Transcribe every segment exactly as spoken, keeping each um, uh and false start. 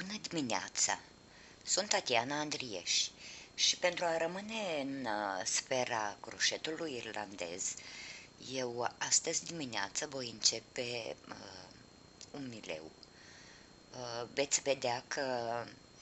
Bună dimineața! Sunt Tatiana Andrieș și pentru a rămâne în uh, sfera croșetului irlandez, eu astăzi dimineață voi începe uh, un mileu. Uh, veți vedea că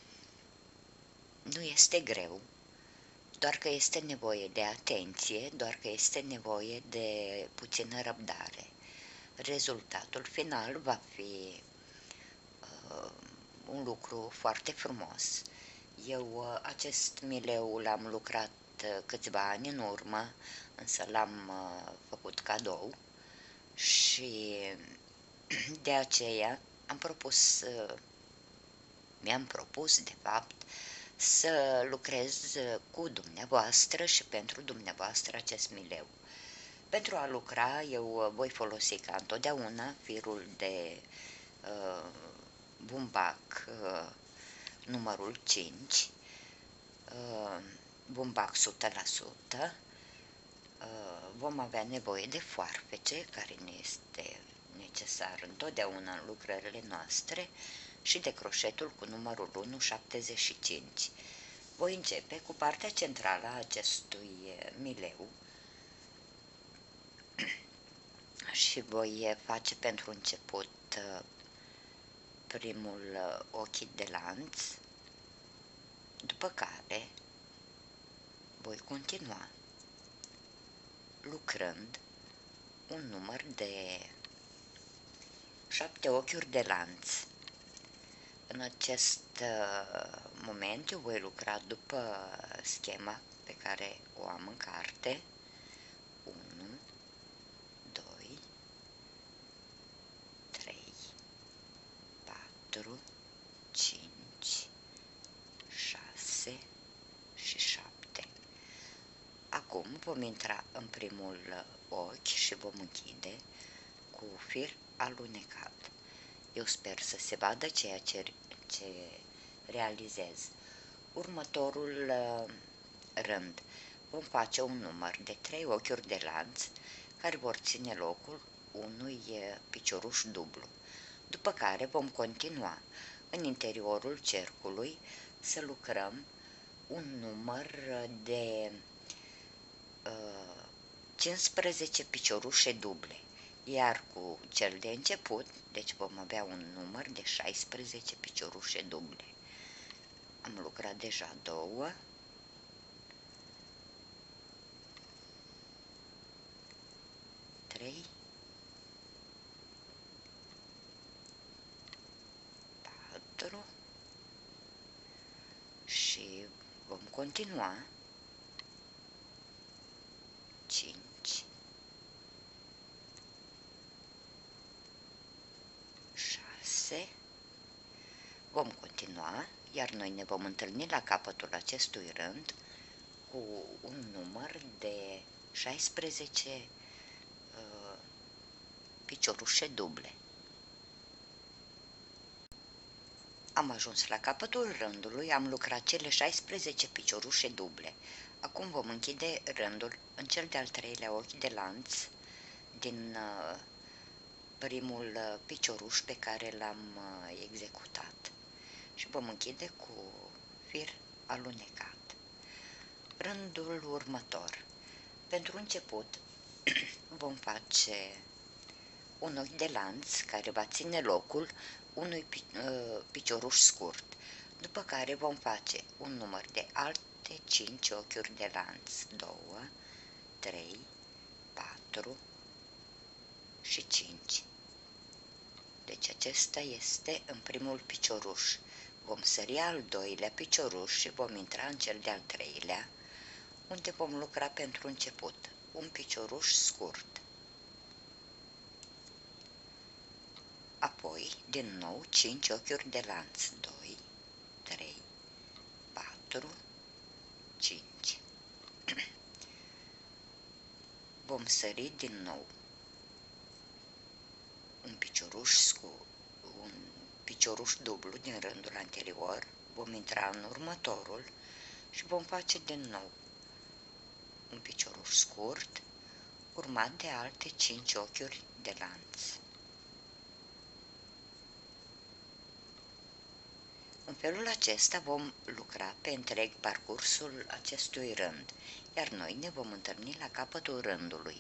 nu este greu, doar că este nevoie de atenție, doar că este nevoie de puțină răbdare. Rezultatul final va fi uh, un lucru foarte frumos. Eu acest mileu l-am lucrat câțiva ani în urmă, însă l-am făcut cadou și de aceea am propus, mi-am propus de fapt să lucrez cu dumneavoastră și pentru dumneavoastră acest mileu. Pentru a lucra eu voi folosi ca întotdeauna firul de uh, bumbac uh, numărul cinci, uh, bumbac o sută la sută, uh, vom avea nevoie de foarfece, care ne este necesar întotdeauna în lucrările noastre, și de croșetul cu numărul unu șaptezeci și cinci. Voi începe cu partea centrală a acestui mileu și voi face pentru început primul ochi de lanț, după care voi continua lucrând un număr de șapte ochiuri de lanț. În acest moment eu voi lucra după schema pe care o am în carte. unu, doi, trei, patru, cinci, șase și șapte. Acum vom intra în primul ochi și vom închide cu fir alunecat. Eu sper să se vadă ceea ce, ce realizez. Următorul uh, rând vom face un număr de trei ochiuri de lanț care vor ține locul unui uh, picioruș dublu. După care vom continua în interiorul cercului să lucrăm un număr de uh, cincisprezece piciorușe duble. Iar cu cel de început, deci vom avea un număr de șaisprezece piciorușe duble. Am lucrat deja două. trei. patru. Și vom continua. cinci. șase. Vom continua, iar noi ne vom întâlni la capătul acestui rând cu un număr de șaisprezece uh, piciorușe duble. Am ajuns la capătul rândului, am lucrat cele șaisprezece piciorușe duble. Acum vom închide rândul în cel de-al treilea ochi de lanț din uh, primul uh, picioruș pe care l-am uh, executat și vom închide cu fir alunecat. Rândul următor. Pentru început vom face un ochi de lanț care va ține locul unui picioruș scurt, după care vom face un număr de alte cinci ochiuri de lanț, doi, trei, patru și cinci. Deci acesta este în primul picioruș. Vom sări al doilea picioruș și vom intra în cel de-al treilea, unde vom lucra pentru început un picioruș scurt. Apoi, din nou, cinci ochiuri de lanț, doi, trei, patru, cinci. Vom sări din nou un picioruș scurt, un picioruș dublu din rândul anterior, vom intra în următorul și vom face din nou un picioruș scurt, urmat de alte cinci ochiuri de lanț. În felul acesta vom lucra pe întreg parcursul acestui rând, iar noi ne vom întâlni la capătul rândului.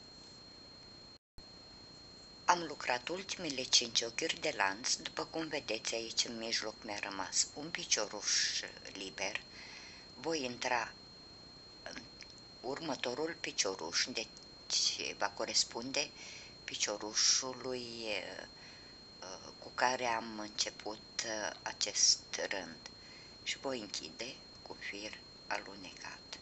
Am lucrat ultimele cinci ochiuri de lanț, după cum vedeți aici în mijloc mi-a rămas un picioruș liber. Voi intra în următorul picioruș, deci va corespunde piciorușului cu care am început acest rând și voi închide cu fir alunecat.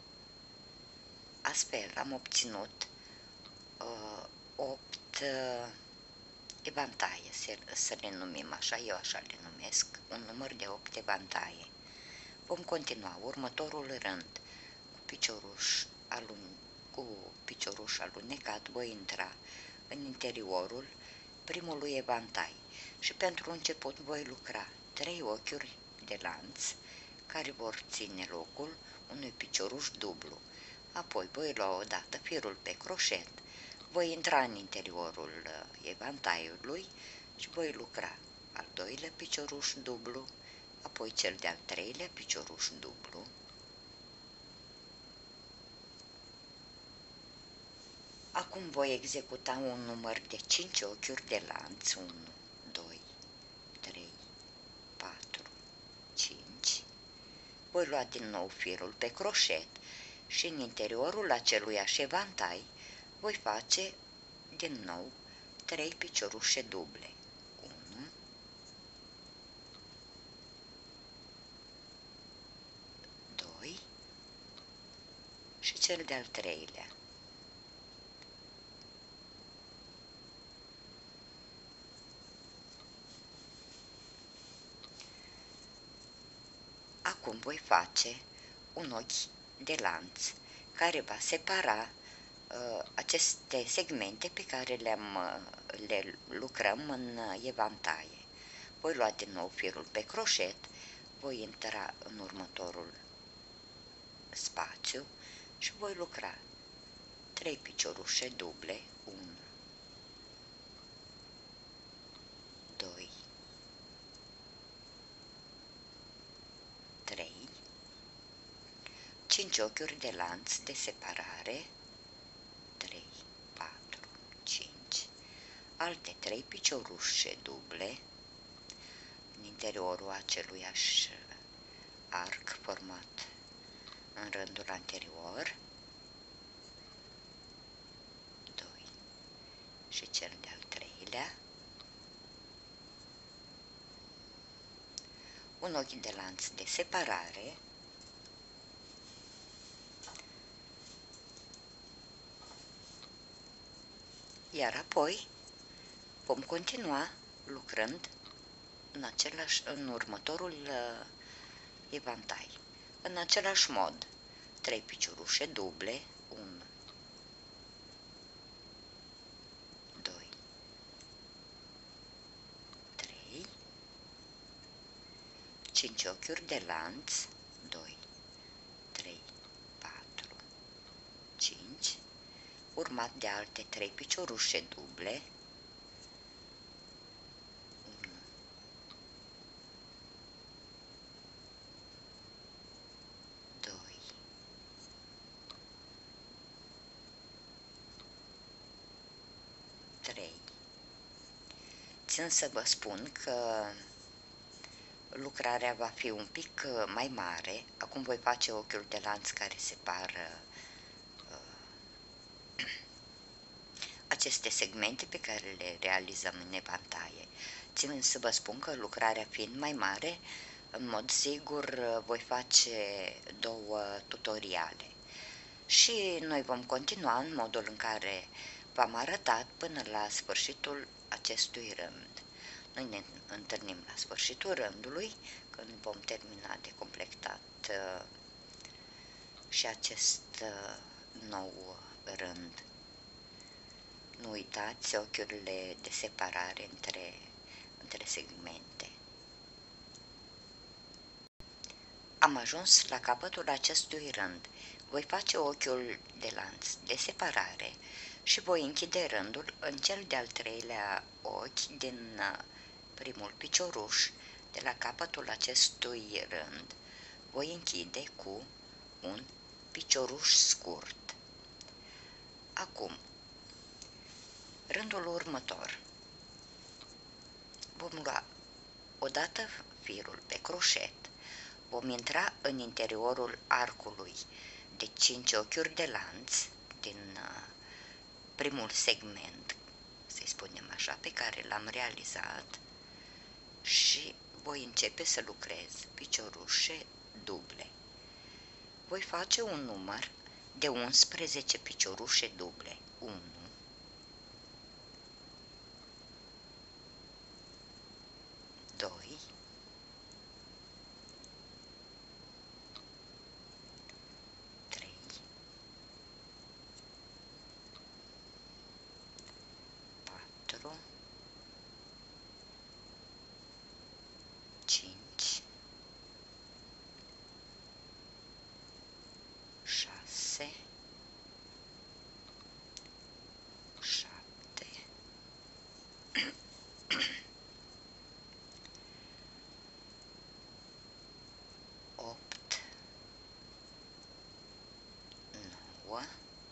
Astfel am obținut uh, opt uh, evantaie, să, să le numim așa, eu așa le numesc, un număr de opt evantaie. Vom continua următorul rând cu picioruș, alun, cu picioruș alunecat, voi intra în interiorul primului evantai și pentru început voi lucra trei ochiuri de lanț care vor ține locul unui picioruș dublu. Apoi voi lua odată firul pe croșet, voi intra în interiorul evantaiului și voi lucra al doilea picioruș dublu, apoi cel de-al treilea picioruș dublu. Acum voi executa un număr de cinci ochiuri de lanț, unu, doi, trei, patru, cinci. Voi lua din nou firul pe croșet și în interiorul aceluiași evantai voi face din nou trei piciorușe duble. unu, doi și cel de-al treilea. Acum voi face un ochi de lanț care va separa uh, aceste segmente pe care le-am, uh, le lucrăm în uh, evantaie. Voi lua din nou firul pe croșet, voi intra în următorul spațiu și voi lucra trei piciorușe duble, unu, doi, trei, cinci ochiuri de lanț de separare, trei, patru, cinci, alte trei piciorușe duble în interiorul aceluiași arc format în rândul anterior, doi și cel de-al treilea, un ochi de lanț de separare, iar apoi vom continua lucrând în, același, în următorul uh, evantai, în același mod, trei piciorușe duble, unu, doi, trei, cinci ochiuri de lanț, doi, trei, patru, cinci, urmat de alte trei piciorușe duble, unu, doi, trei. Țin să vă spun că lucrarea va fi un pic mai mare. Acum voi face ochiul de lanț care separă uh, aceste segmente pe care le realizăm în evantaie. Țin să vă spun că lucrarea fiind mai mare, în mod sigur voi face două tutoriale. Și noi vom continua în modul în care v-am arătat până la sfârșitul acestui rând. Noi ne întâlnim la sfârșitul rândului, când vom termina de completat uh, și acest uh, nou rând. Nu uitați ochiurile de separare între, între segmente. Am ajuns la capătul acestui rând. Voi face ochiul de lanț de separare și voi închide rândul în cel de-al treilea ochi din primul picioruș De la capătul acestui rând voi închide cu un picioruș scurt. Acum, rândul următor. Vom lua odată firul pe croșet, vom intra în interiorul arcului de cinci ochiuri de lanț din primul segment, să-i spunem așa, pe care l-am realizat și voi începe să lucrez piciorușe duble. Voi face un număr de unsprezece piciorușe duble. unu, doi, trei, patru, cinci, șase, șapte, opt, nouă,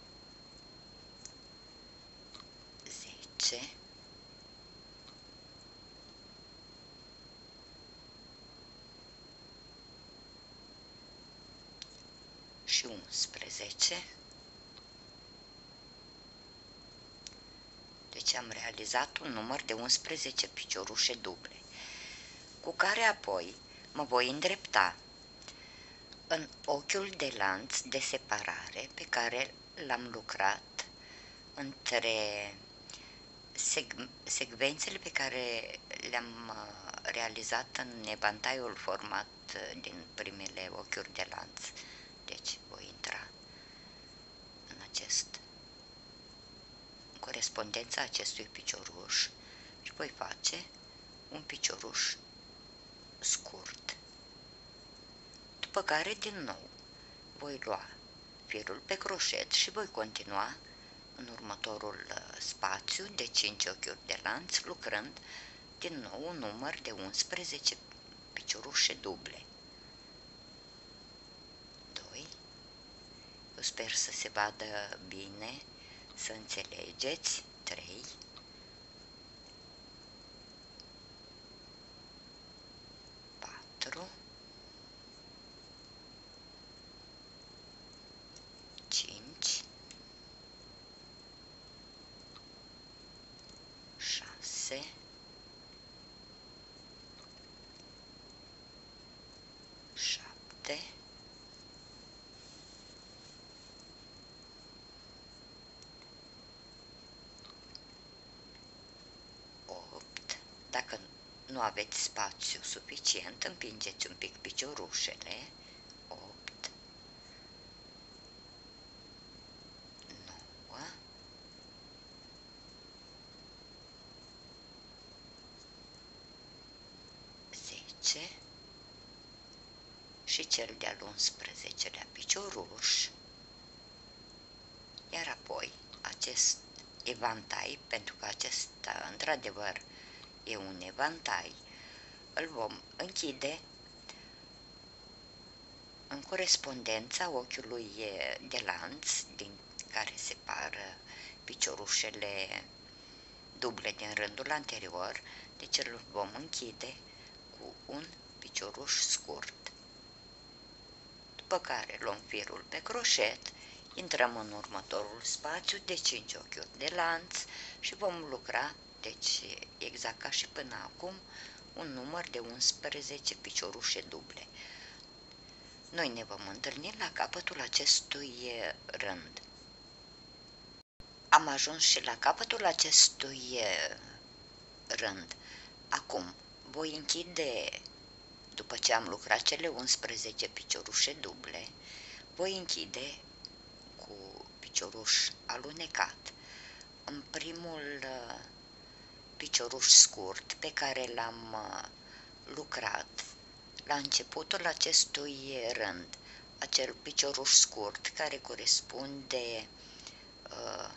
zece, și unsprezece. Deci am realizat un număr de unsprezece piciorușe duble, cu care apoi mă voi îndrepta în ochiul de lanț de separare pe care l-am lucrat între seg secvențele pe care le-am realizat în evantaiul format din primele ochiuri de lanț. Deci voi intra în acest în corespondența acestui picioruș și voi face un picioruș scurt. După care, din nou, voi lua firul pe croșet și voi continua în următorul spațiu de cinci ochiuri de lanț, lucrând din nou un număr de unsprezece piciorușe duble. doi. Eu sper să se vadă bine, să înțelegeți. trei. patru. cinci. șase. șapte. opt. Dacă nu aveți spațiu suficient, împingeți un pic piciorușele. opt. nouă. zece. Și cel de-al unsprezecelea picioruș. Iar apoi acest evantai, pentru că acesta într-adevăr e un evantai, îl vom închide în corespondența ochiului de lanț din care separă piciorușele duble din rândul anterior, deci îl vom închide cu un picioruș scurt. După care luăm firul pe croșet, intrăm în următorul spațiu de cinci ochiuri de lanț și vom lucra, deci exact ca și până acum, un număr de unsprezece piciorușe duble. Noi ne vom întâlni la capătul acestui rând. Am ajuns și la capătul acestui rând. Acum voi închide, după ce am lucrat cele unsprezece piciorușe duble, voi închide cu picioruș alunecat în primul picioruș scurt pe care l-am lucrat la începutul acestui rând, acel picioruș scurt care corespunde uh,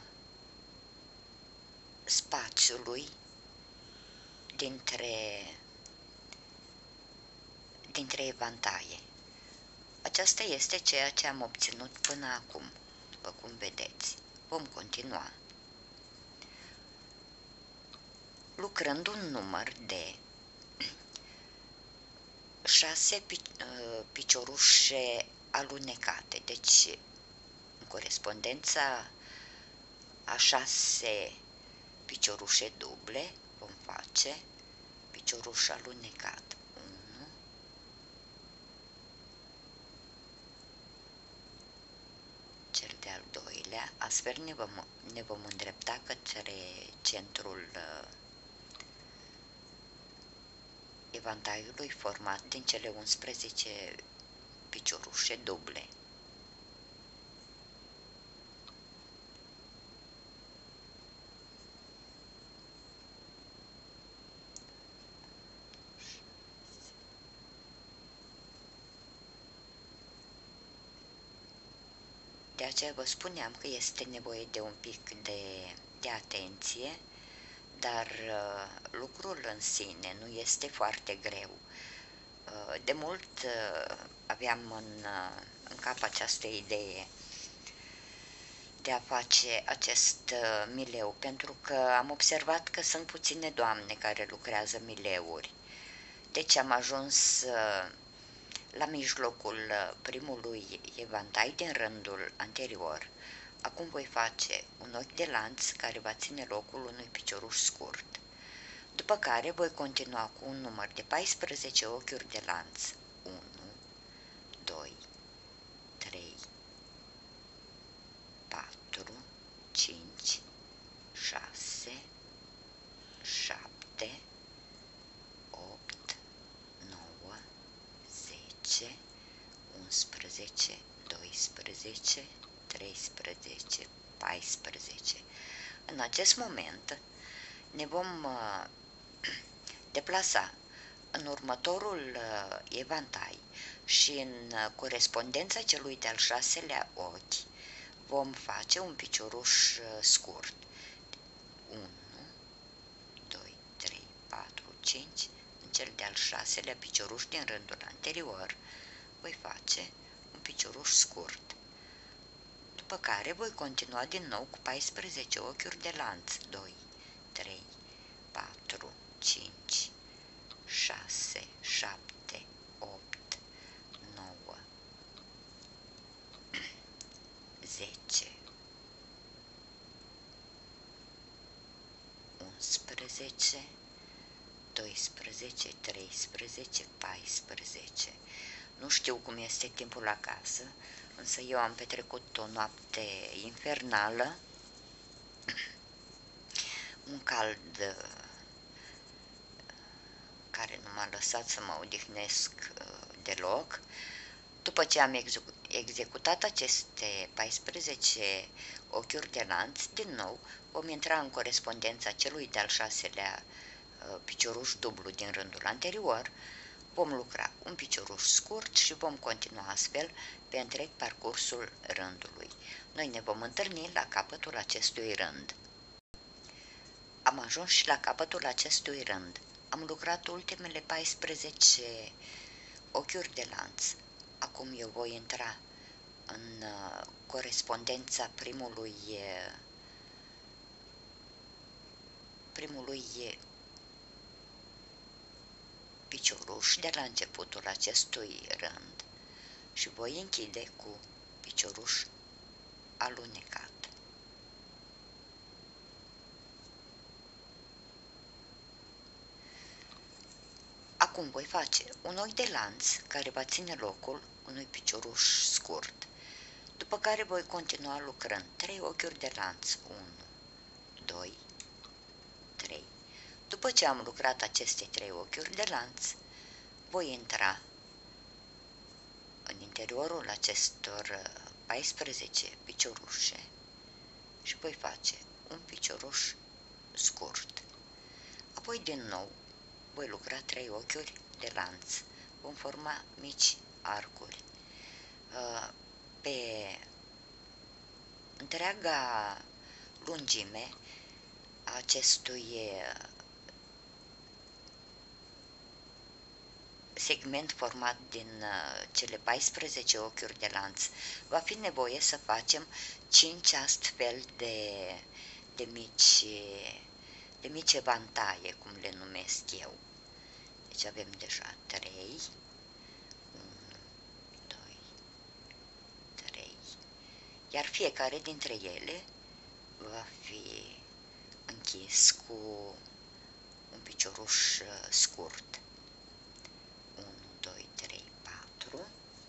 spațiului dintre dintre evantaie. Aceasta este ceea ce am obținut până acum, după cum vedeți. Vom continua lucrând un număr de șase piciorușe alunecate, deci în corespondența a șase piciorușe duble vom face picioruș alunecat unu, cel de-al doilea, astfel ne vom, ne vom îndrepta către centrul uh, evantaiului format din cele unsprezece piciorușe duble. De aceea vă spuneam că este nevoie de un pic de, de atenție, dar uh, lucrul în sine nu este foarte greu. Uh, de mult uh, aveam în, uh, în cap această idee de a face acest uh, mileu, pentru că am observat că sunt puține doamne care lucrează mileuri. Deci am ajuns uh, la mijlocul uh, primului evantai din rândul anterior. Acum voi face un ochi de lanț care va ține locul unui picioruș scurt. După care voi continua cu un număr de paisprezece ochiuri de lanț. unu, doi, trei, patru, cinci, șase, șapte, opt, nouă, zece, unsprezece, doisprezece, treisprezece, paisprezece. În acest moment ne vom uh, deplasa în următorul uh, evantai și în uh, corespondența celui de-al șaselea ochi vom face un picioruș uh, scurt. unu, doi, trei, patru, cinci. În cel de-al șaselea picioruș din rândul anterior voi face un picioruș scurt. După care voi continua din nou cu paisprezece ochiuri de lanț. doi, trei, patru, cinci, șase, șapte, opt, nouă, zece, unsprezece, doisprezece, treisprezece, paisprezece. Nu știu cum este timpul acasă, însă eu am petrecut o noapte infernală, un cald care nu m-a lăsat să mă odihnesc deloc. După ce am executat aceste paisprezece ochiuri de lanț, din nou vom intra în corespondența celui de-al șaselea picioruș dublu din rândul anterior, vom lucra un picioruș scurt și vom continua astfel pe întreg parcursul rândului. Noi ne vom întâlni la capătul acestui rând. Am ajuns și la capătul acestui rând. Am lucrat ultimele paisprezece ochiuri de lanț. Acum eu voi intra în corespondența primului primului picioruș de la începutul acestui rând și voi închide cu picioruș alunecat. Acum voi face un ochi de lanț care va ține locul unui picioruș scurt, după care voi continua lucrând trei ochiuri de lanț. unu, doi, trei. După ce am lucrat aceste trei ochiuri de lanț, voi intra în interiorul acestor paisprezece piciorușe și voi face un picioruș scurt. Apoi din nou voi lucra trei ochiuri de lanț. Vom forma mici arcuri. Pe întreaga lungime a acestui segment format din uh, cele paisprezece ochiuri de lanț, va fi nevoie să facem cinci astfel de, de mici de mici evantaie, cum le numesc eu. Deci avem deja trei, unu, doi, trei, iar fiecare dintre ele va fi închis cu un picioruș scurt. unu, doi, trei, patru.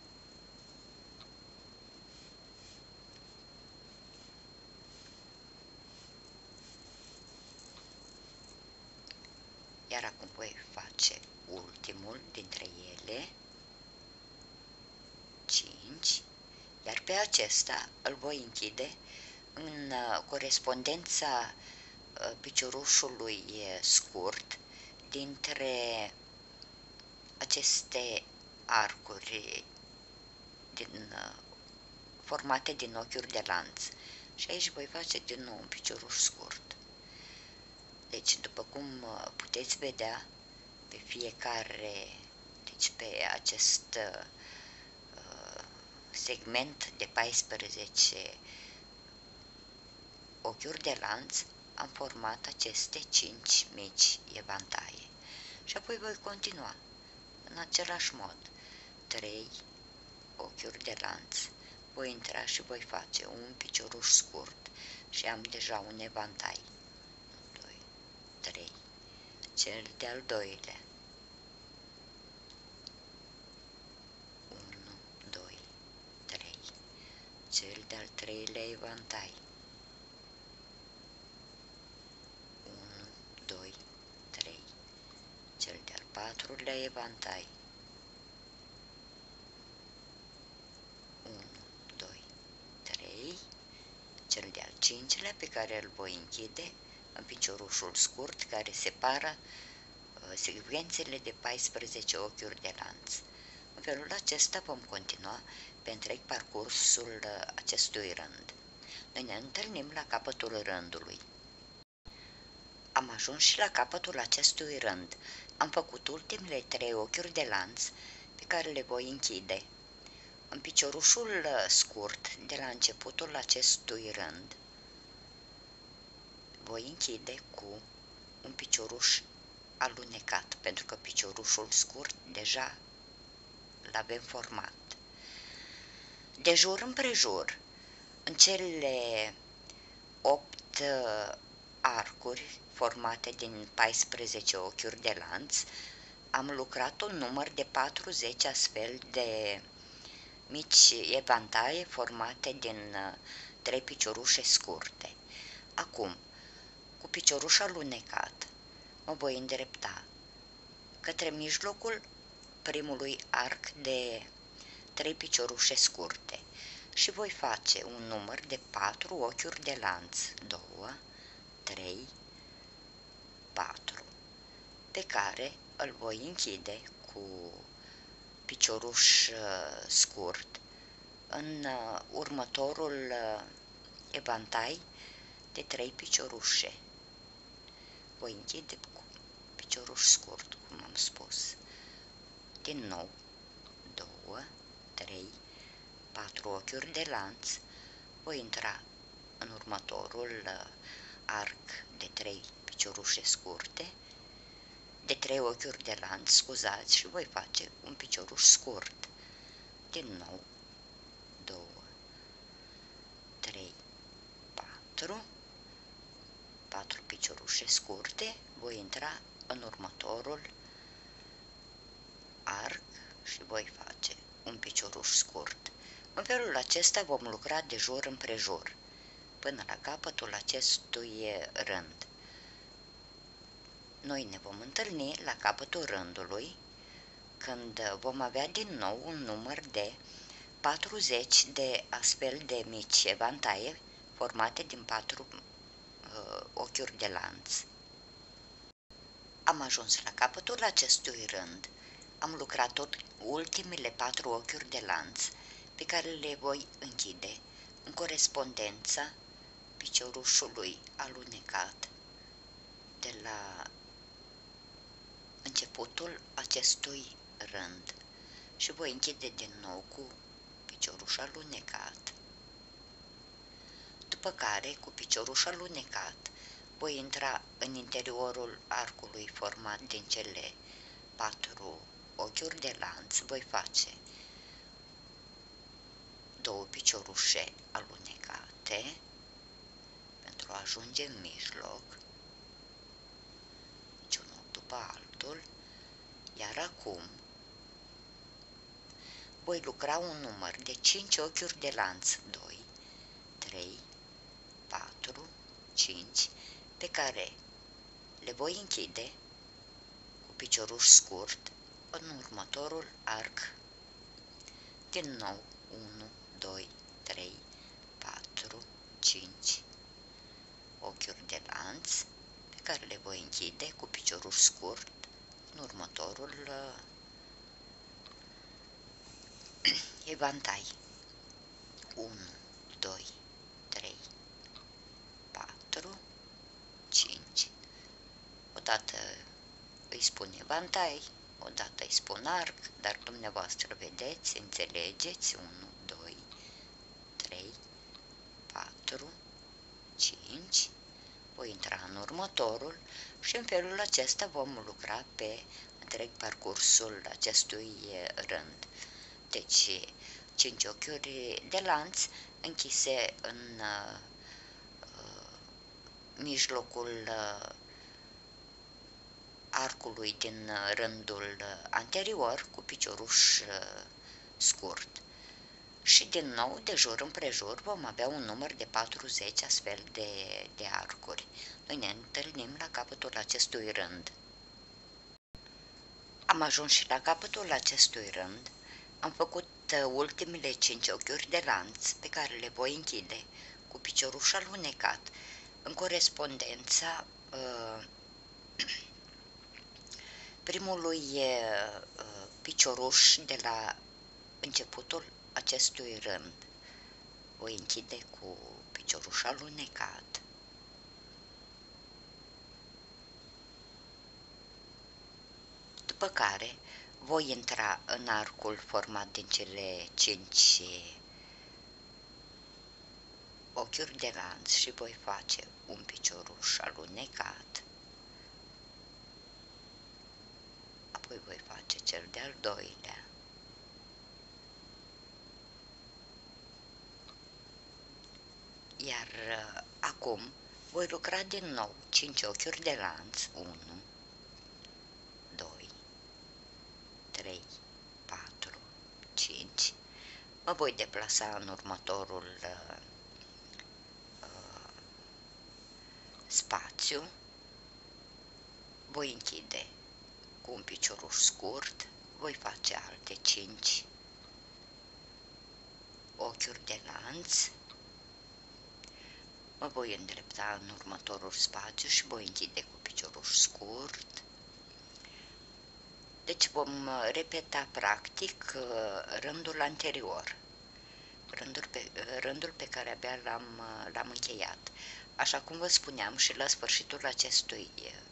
Iar acum voi face ultimul dintre ele, cinci, iar pe acesta îl voi închide în corespondența piciorușului scurt dintre aceste arcuri din, formate din ochiuri de lanț. Și aici voi face din nou un picioruș scurt. Deci, după cum puteți vedea, pe fiecare, deci pe acest uh, segment de paisprezece ochiuri de lanț, am format aceste cinci mici evantaie. Și apoi voi continua în același mod. trei ochiuri de lanț. Voi intra și voi face un picioruș scurt și am deja un evantai. doi, trei. Cel de-al doilea. unu, doi, trei. Cel de-al treilea evantai. unu, doi, trei. Cel de-al patrulea evantai. unu, doi, trei. Cel de-al cincilea pe care îl voi închide în piciorușul scurt care separă uh, secvențele de paisprezece ochiuri de lanț. În felul acesta vom continua pe întreg parcursul uh, acestui rând. Noi ne întâlnim la capătul rândului. Am ajuns și la capătul acestui rând. Am făcut ultimele trei ochiuri de lanț pe care le voi închide. În piciorușul scurt de la începutul acestui rând voi închide cu un picioruș alunecat, pentru că piciorușul scurt deja l-avem format. De jur împrejur, în cele opt arcuri formate din paisprezece ochiuri de lanț, am lucrat un număr de patruzeci astfel de mici evantaie formate din trei piciorușe scurte. Acum, cu picioruș alunecat, mă voi îndrepta către mijlocul primului arc de trei piciorușe scurte și voi face un număr de patru ochiuri de lanț, doi, trei, patru, pe care îl voi închide cu picioruș scurt în următorul evantai de trei piciorușe. Voi închide cu picioruș scurt, cum am spus. Din nou, doi, trei, patru ochiuri de lanț. Voi intra în următorul arc de trei piciorușe scurte, de trei ochiuri de lanț, scuzați, și voi face un picioruș scurt. Din nou, doi, trei, patru, patru piciorușe scurte, voi intra în următorul arc și voi face un picioruș scurt. În felul acesta vom lucra de jur împrejur, până la capătul acestui rând. Noi ne vom întâlni la capătul rândului, când vom avea din nou un număr de patruzeci de astfel de mici evantaie formate din patru uh, ochiuri de lanț. Am ajuns la capătul acestui rând. Am lucrat tot ultimele patru ochiuri de lanț pe care le voi închide în corespondența piciorușului alunecat de la începutul acestui rând și voi închide din nou cu picioruș alunecat, după care cu picioruș alunecat voi intra în interiorul arcului format din cele patru ochiuri de lanț, voi face două piciorușe alunecate pentru a ajunge în mijloc, deci unul după altul, iar acum voi lucra un număr de cinci ochiuri de lanț, doi, trei, patru, cinci, pe care le voi închide cu picioruș scurt în următorul arc. Din nou unu, doi, trei, patru, cinci ochiuri de lanț pe care le voi închide cu picioruș scurt în următorul uh, evantai. unu, doi, trei, patru, cinci. Odată îi spun evantai, odată îi spun arc, dar dumneavoastră vedeți, înțelegeți, unu, doi, trei, patru, cinci, voi intra în următorul și în felul acesta vom lucra pe întreg parcursul acestui rând. Deci, cinci ochiuri de lanț închise în uh, mijlocul uh, arcului din rândul anterior cu picioruș uh, scurt. Și din nou, de jur împrejur, vom avea un număr de patruzeci astfel de, de arcuri. Noi ne întâlnim la capătul acestui rând. Am ajuns și la capătul acestui rând. Am făcut ultimele cinci ochiuri de lanț pe care le voi închide cu picioruș alunecat în corespondența uh, primului uh, picioruș de la începutul acestui rând. Voi închide cu picioruș alunecat, după care voi intra în arcul format din cele cinci ochiuri de lanț și voi face un picioruș alunecat, apoi voi face cel de-al doilea, iar uh, acum voi lucra din nou cinci ochiuri de lanț, unu, doi, trei, patru, cinci, mă voi deplasa în următorul uh, uh, spațiu, voi închide cu un picioruș scurt, voi face alte cinci ochiuri de lanț, mă voi îndrepta în următorul spațiu și voi închide cu picioruș scurt. Deci vom repeta practic rândul anterior, rândul pe, rândul pe care abia l-am l-am încheiat. Așa cum vă spuneam, și la sfârșitul acestui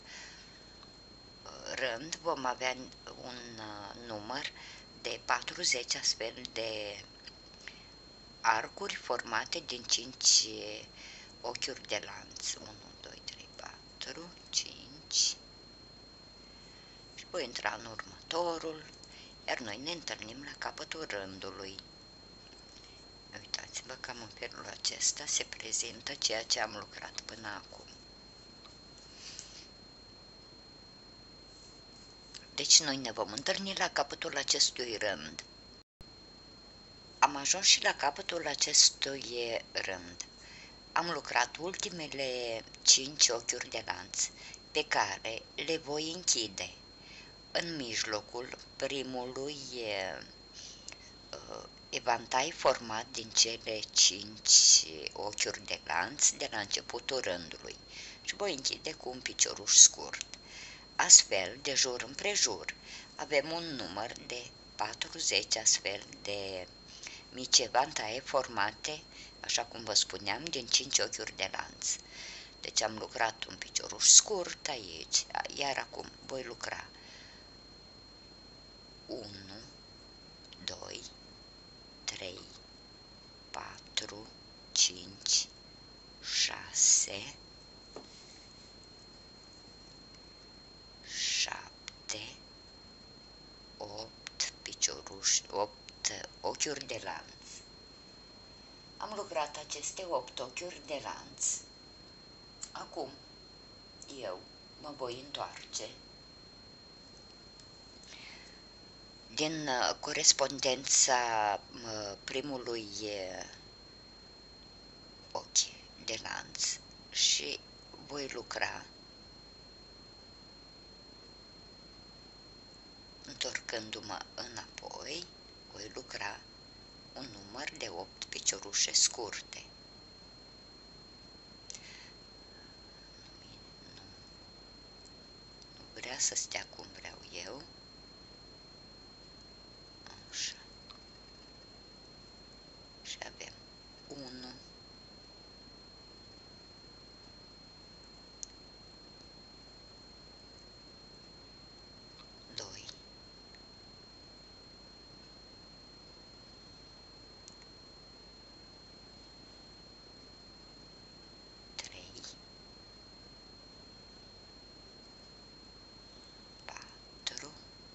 rând vom avea un număr de patruzeci astfel de arcuri formate din cinci ochiuri de lanț, unu, doi, trei, patru, cinci, și voi intra în următorul, iar noi ne întâlnim la capătul rândului. Uitați-vă, cam în felul acesta se prezintă ceea ce am lucrat până acum. Deci noi ne vom întâlni la capătul acestui rând. Am ajuns și la capătul acestui rând. Am lucrat ultimele cinci ochiuri de lanț pe care le voi închide în mijlocul primului uh, evantai format din cele cinci ochiuri de lanț de la începutul rândului și voi închide cu un picioruș scurt. Astfel, de jur împrejur, avem un număr de patruzeci astfel de mici evantaie formate, așa cum vă spuneam, din cinci ochiuri de lanț. Deci am lucrat un picioruș scurt aici, iar acum voi lucra unu, doi, trei, patru, cinci, șase, șapte, opt picioruși, opt ochiuri de lanț. Am lucrat aceste opt ochiuri de lanț. Acum eu mă voi întoarce din corespondența primului ochi de lanț și voi lucra întorcându-mă înapoi, voi lucra un număr de opt piciorușe scurte. Nu, nu vrea să stea cum vreau eu. Așa. Și avem unu, doi, trei, patru,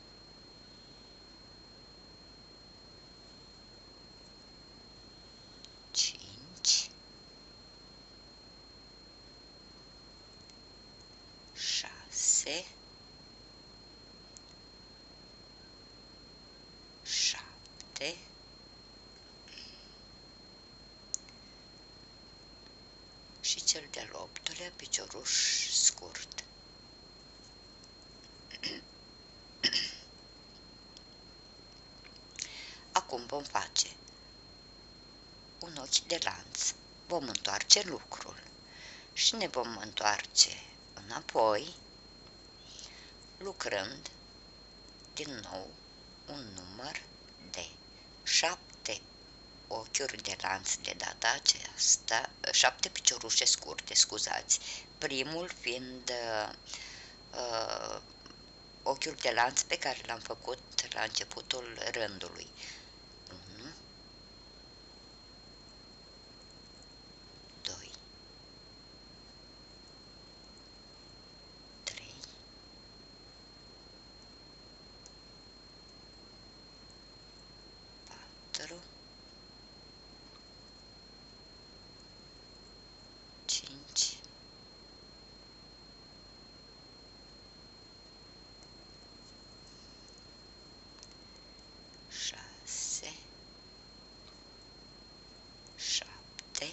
cinci, șase, șapte, și cel de-al optulea picioruș scurt. Acum vom face un ochi de lanț, vom întoarce lucrul și ne vom întoarce înapoi, lucrând din nou un număr de șapte ochiuri de lanț de data aceasta, șapte piciorușe scurte, scuzați, primul fiind uh, ochiul de lanț pe care l-am făcut la începutul rândului. unu, doi, trei, patru, cinci, șase, șapte,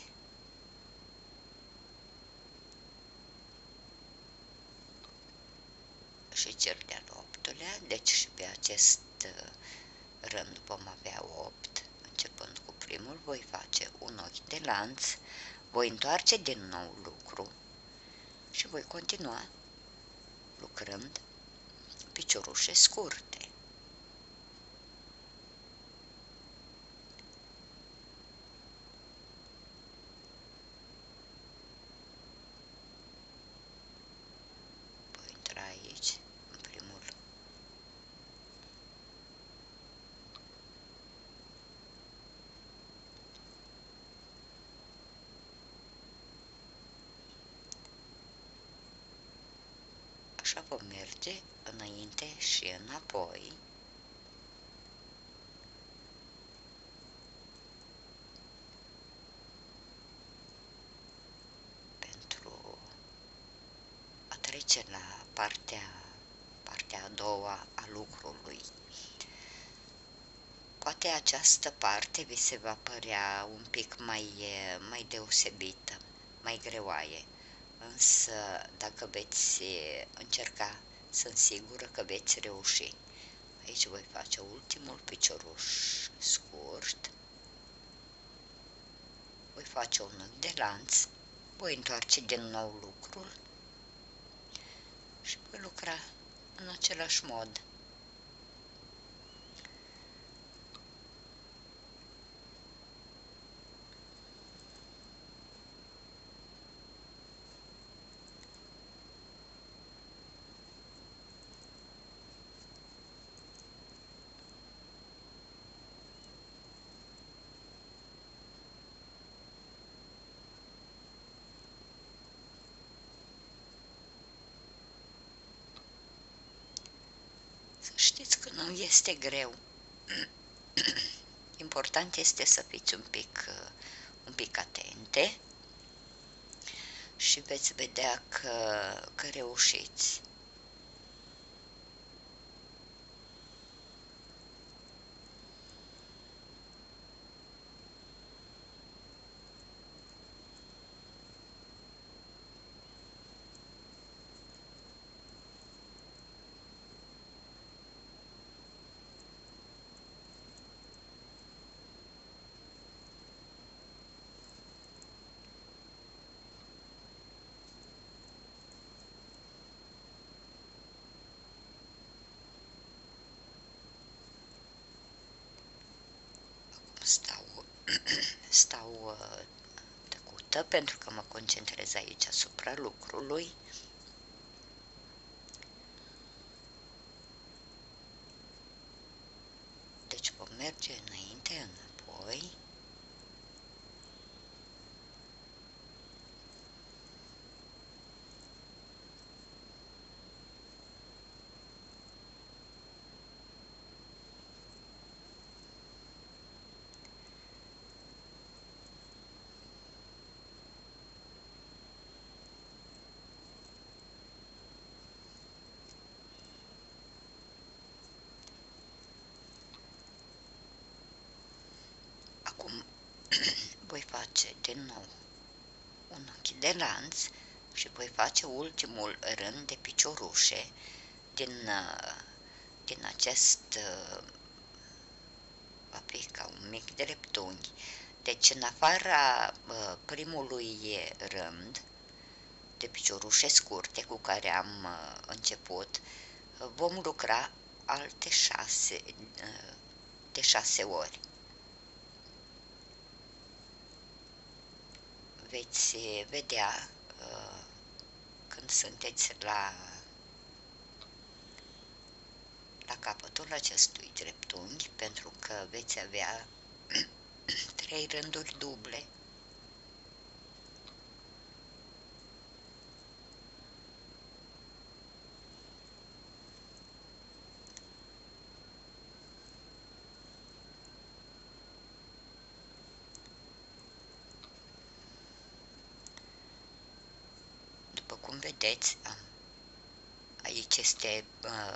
și cel de-al optulea, deci și pe acest rând vom avea opt, începând cu primul, voi face un ochi de lanț, voi întoarce din nou lucru și voi continua lucrând piciorușe scurte. Voi intra aici, în primul așa vom merge înainte și înapoi. Pentru a trece la partea, partea a doua a lucrului. Poate această parte vi se va părea un pic mai, mai deosebită, mai greoaie, însă dacă veți încerca, sunt sigură că veți reuși. Aici voi face ultimul picioruș scurt, voi face un ochi de lanț, voi întoarce din nou lucrul și voi lucra în același mod. Nu este greu. Important este să fiți un pic, un pic atente și veți vedea că, că reușiți. Stau, stau tăcută pentru că mă concentrez aici asupra lucrului. Deci vom merge înainte, înapoi. Acum voi face din nou un ochi de lanț și voi face ultimul rând de piciorușe din, din acest, va fi ca un mic dreptunghi. Deci în afara primului rând de piciorușe scurte cu care am început, vom lucra alte șase, de șase ori. Veți vedea când sunteți la, la capătul acestui dreptunghi, pentru că veți avea trei rânduri duble. După cum vedeți, aici este uh,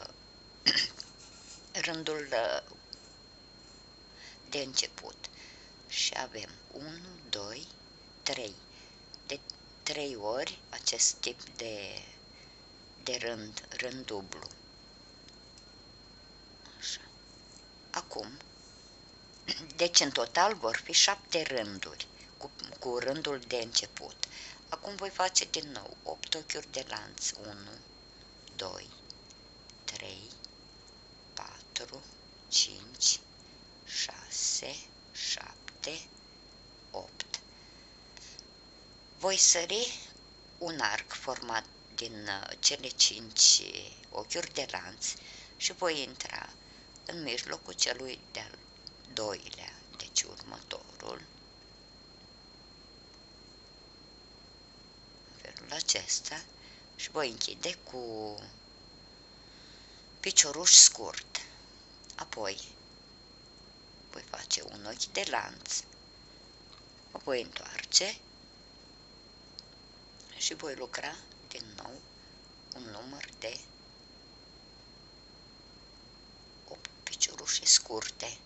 rândul uh, de început și avem unu, doi, trei. De trei ori acest tip de, de rând, rând dublu. Așa. Acum, deci în total vor fi șapte rânduri cu, cu rândul de început. Acum voi face din nou opt ochiuri de lanț. unu, doi, trei, patru, cinci, șase, șapte, opt. Voi sări un arc format din cele cinci ochiuri de lanț și voi intra în mijlocul celui de-al doilea, deci următorul, în felul acesta, și voi închide cu picioruș scurt. Apoi voi face un ochi de lanț, mă voi întoarce și voi lucra din nou un număr de opt piciorușe scurte.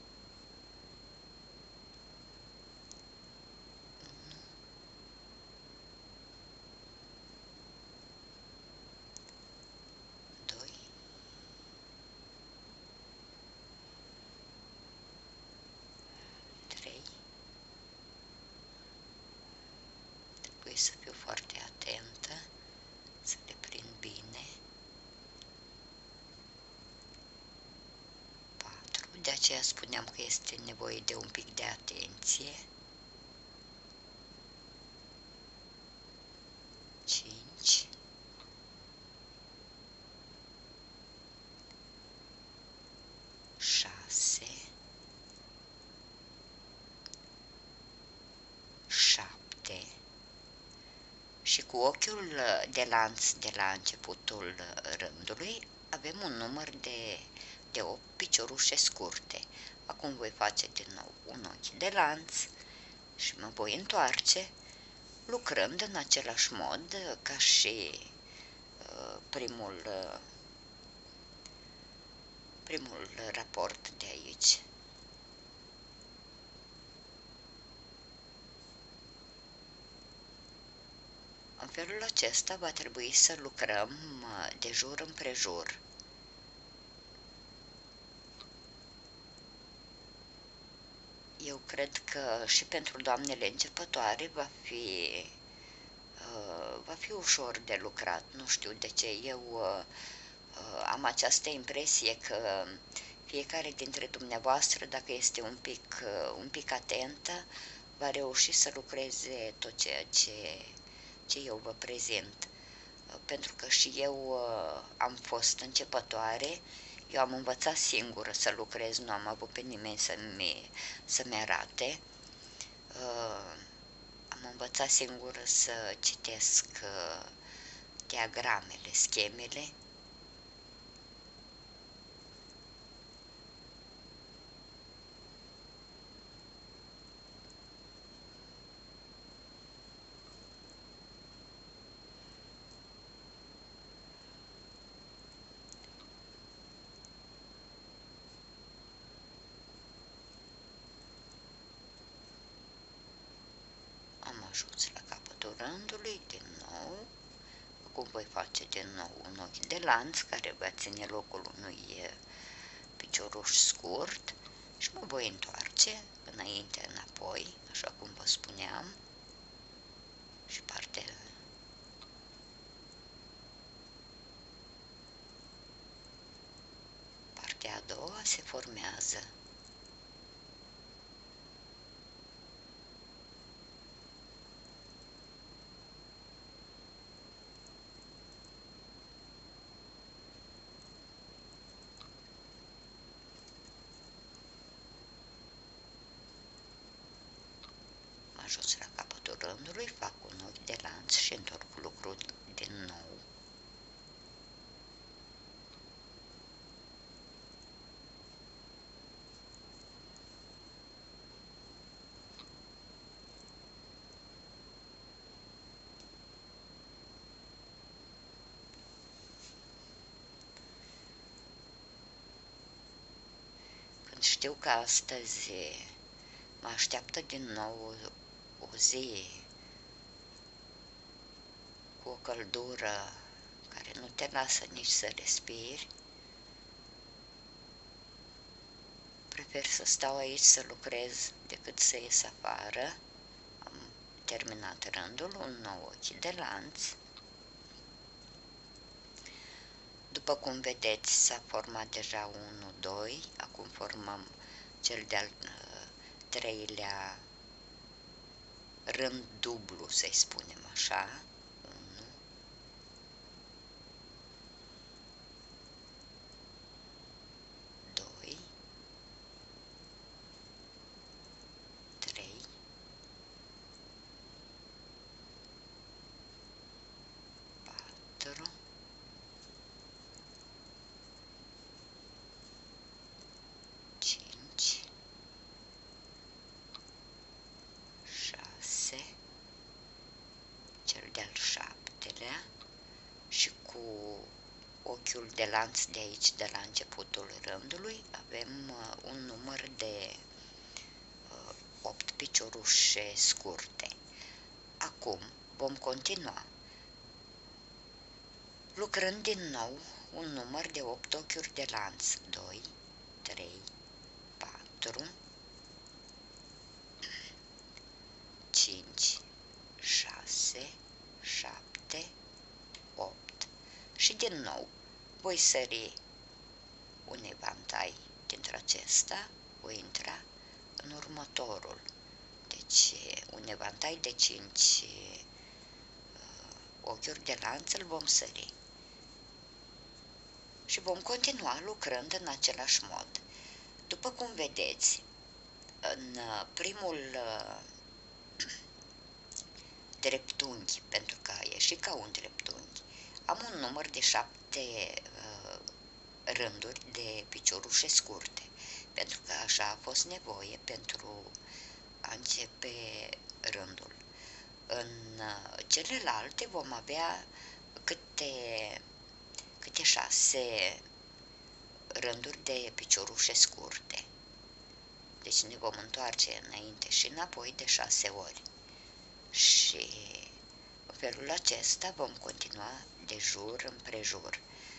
Trebuie să fiu foarte atentă, să le prind bine. patru. De aceea spuneam că este nevoie de un pic de atenție. cinci. șase. șapte. Și cu ochiul de lanț de la începutul rândului avem un număr de de opt piciorușe scurte. Acum voi face din nou un ochi de lanț și mă voi întoarce, lucrând în același mod ca și uh, primul, uh, primul raport de aici. În felul acesta va trebui să lucrăm de jur împrejur. Eu cred că și pentru doamnele începătoare va fi, uh, va fi ușor de lucrat. Nu știu de ce. Eu uh, am această impresie că fiecare dintre dumneavoastră, dacă este un pic, uh, un pic atentă, va reuși să lucreze tot ceea ce, ce eu vă prezint. Pentru că și eu uh, am fost începătoare, eu am învățat singură să lucrez, nu am avut pe nimeni să-mi, să-mi arate. Uh, am învățat singură să citesc uh, diagramele, schemele. Am ajuns la capătul rândului din nou. Acum voi face din nou un ochi de lanț care va ține locul unui picioruș scurt și mă voi întoarce înainte, înapoi, așa cum vă spuneam, și partea partea a doua se formează. Am ajuns la capătul rândului, fac un ochi de lanț și întorc lucrul din nou. Când știu că astăzi mă așteaptă din nou o zi cu o căldură care nu te lasă nici să respiri, prefer să stau aici să lucrez decât să ies afară. Am terminat rândul, un nou ochi de lanț. După cum vedeți, s-a format deja unu, doi, acum formăm cel de-al uh, treilea rând dublu, să-i spunem așa. unu, doi, trei, patru, cinci, șase, cel de-al șaptelea și cu ochiul de lanț de aici, de la începutul rândului, avem uh, un număr de uh, opt piciorușe scurte. Acum vom continua lucrând din nou un număr de opt ochiuri de lanț. doi, trei, patru, cinci, șase, șapte, opt. Și din nou voi sări un evantai dintre acesta, voi intra în următorul. Deci un evantai de cinci uh, ochiuri de lanț îl vom sări. Și vom continua lucrând în același mod. După cum vedeți, în primul uh, dreptunghi, pentru că a ieșit ca un dreptunghi, am un număr de șapte uh, rânduri de piciorușe scurte, pentru că așa a fost nevoie pentru a începe rândul. În celelalte vom avea câte, câte șase rânduri de piciorușe scurte. Deci ne vom întoarce înainte și înapoi de șase ori. Și în felul acesta vom continua de jur împrejur.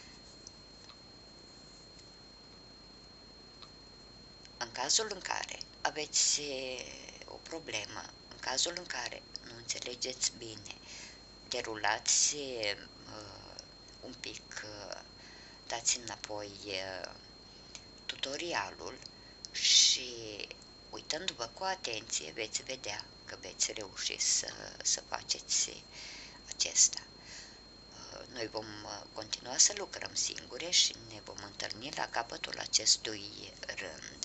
În cazul în care aveți o problemă, în cazul în care nu înțelegeți bine, derulați uh, un pic, uh, dați înapoi uh, tutorialul și uitându-vă cu atenție veți vedea că veți reuși să, să faceți acesta. Noi vom continua să lucrăm singure și ne vom întâlni la capătul acestui rând.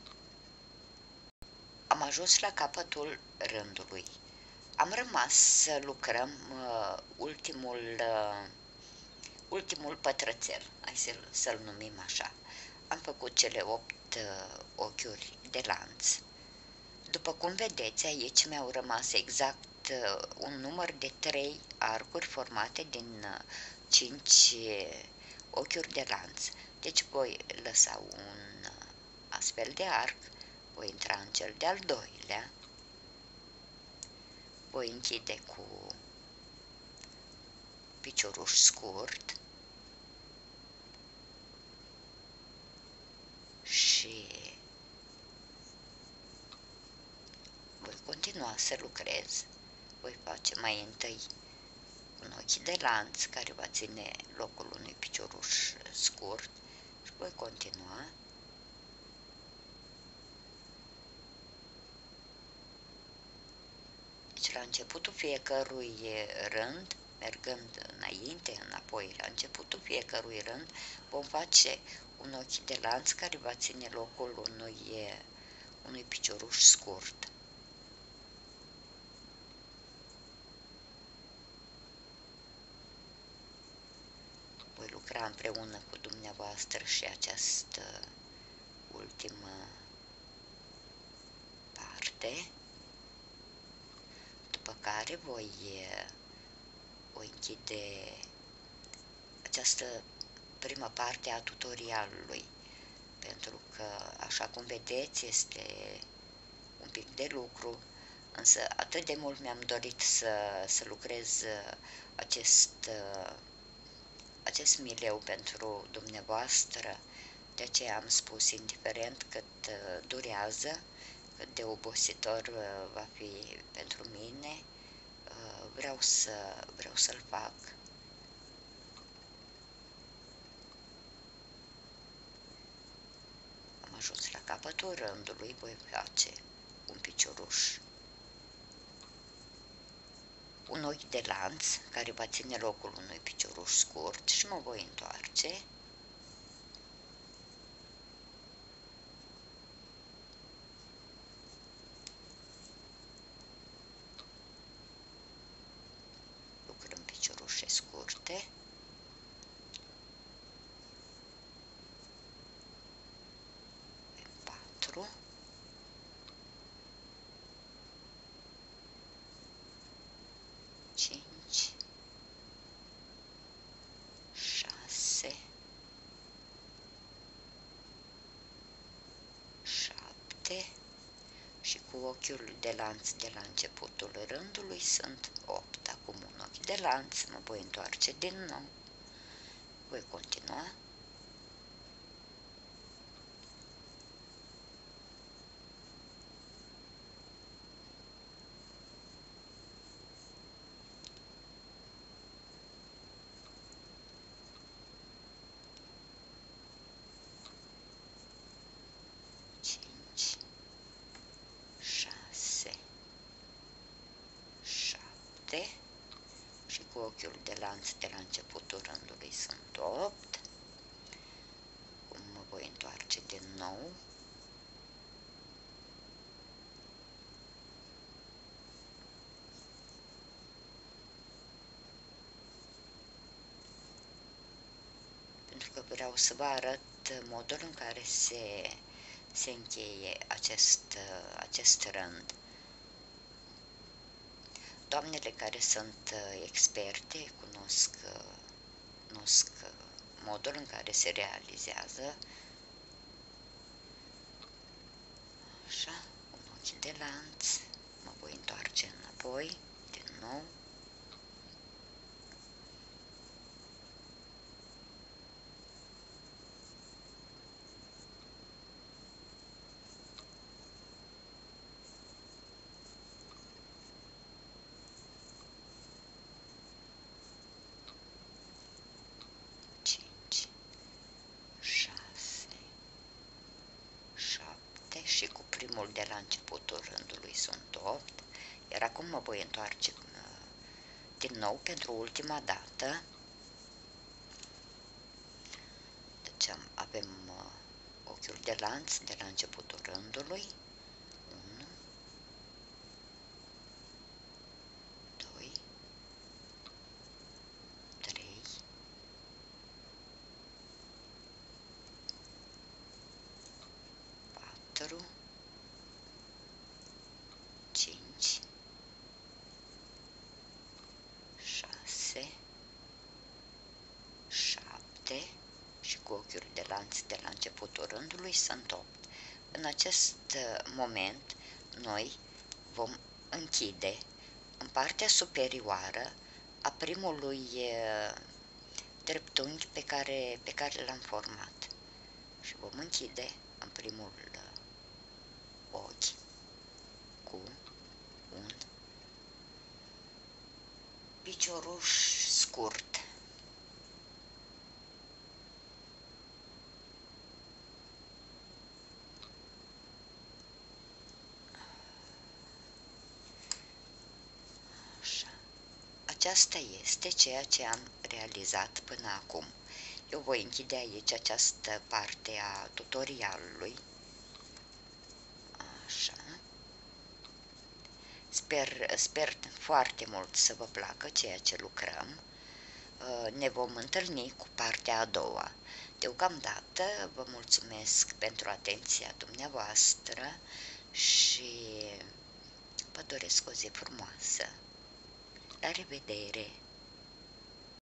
Am ajuns la capătul rândului. Am rămas să lucrăm uh, ultimul, uh, ultimul pătrățel, hai să-l, să-l numim așa. Am făcut cele opt uh, ochiuri de lanț. După cum vedeți, aici mi-au rămas exact uh, un număr de trei arcuri formate din uh, cinci ochiuri de lanț. Deci voi lăsa un uh, astfel de arc, voi intra în cel de-al doilea, voi închide cu picioruș scurt și voi continua să lucrez. Voi face mai întâi un ochi de lanț care va ține locul unui picioruș scurt și voi continua. Deci la începutul fiecărui rând, mergând înainte, înapoi, la începutul fiecărui rând, vom face un ochi de lanț care va ține locul unui, unui picioruș scurt. Voi lucra împreună cu dumneavoastră și această ultimă parte, după care voi, voi închide această prima parte a tutorialului, pentru că, așa cum vedeți, este un pic de lucru, însă atât de mult mi-am dorit să, să lucrez acest, acest mileu pentru dumneavoastră, de aceea am spus, indiferent cât durează, cât de obositor va fi pentru mine, vreau să, vreau să-l fac. Am ajuns la capătul rândului, voi face un picioruș, un ochi de lanț care va ține locul unui picioruș scurt și mă voi întoarce. Lucrăm piciorușe scurte. patru. cinci. șase. șapte. Și cu ochiul de lanț de la începutul rândului sunt opt. Acum un ochi de lanț, mă voi întoarce din nou, voi continua. cinci. șase. șapte. Și cu ochiul de lanț de la începutul rândului sunt opt. Acum mă voi întoarce din nou. pentru că vreau să vă arăt modul în care se, se încheie acest, acest rând. Doamnele care sunt experte cunosc, cunosc modul în care se realizează. Așa, un ochi de lanț, mă voi întoarce înapoi, din nou. Și cu primul de la începutul rândului sunt opt, iar acum mă voi întoarce din nou pentru ultima dată. Deci avem ochiul de lanț de la începutul rândului, unu, doi, trei, patru, cinci, șase, șapte și cu ochiul de lanț de la începutul rândului sunt opt. În acest moment noi vom închide în partea superioară a primului dreptunghi pe care, pe care l-am format și vom închide în primul ochi cu un picioruș scurt. Așa. Aceasta este ceea ce am realizat până acum. Eu voi închide aici această parte a tutorialului. Așa. Sper, sper foarte mult să vă placă ceea ce lucrăm. Ne vom întâlni cu partea a doua. Deocamdată vă mulțumesc pentru atenția dumneavoastră și vă doresc o zi frumoasă. La revedere!